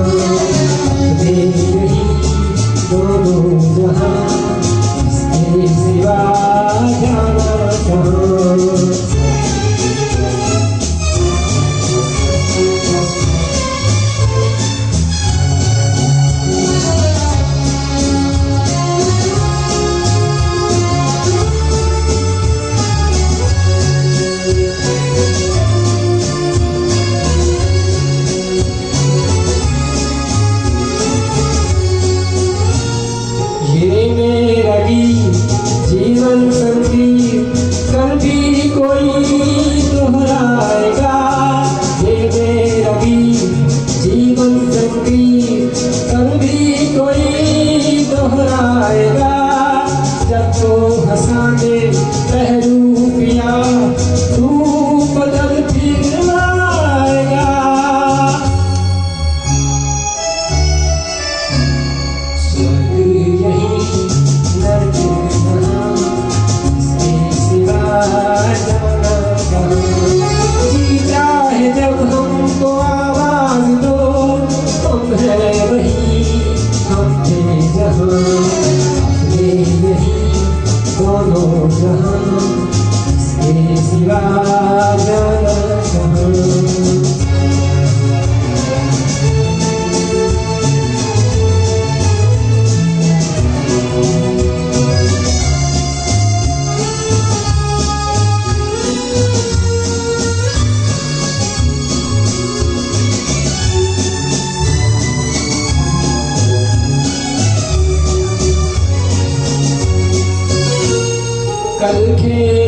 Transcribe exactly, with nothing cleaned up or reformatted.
अपने यही दोनों जहां, इसके सिवा जाना कहाँ। ये मेरा गीत जीवन संगीत कभी कोई दोहराएगा। ये मेरा गीत जीवन संगीत कभी कोई दोहराएगा। जब तो हंसाने पहरू पिया तू बदल फिर आएगा। स्वर्ग यही नर्क यहाँ, इसके सिवा जाना कहाँ। जी चाहे जब हमको आवाज दो, हम है वही हम थे जहाँ। अपने यही दोनों जहाँ, इसके सिवा जाना कहाँ। कल के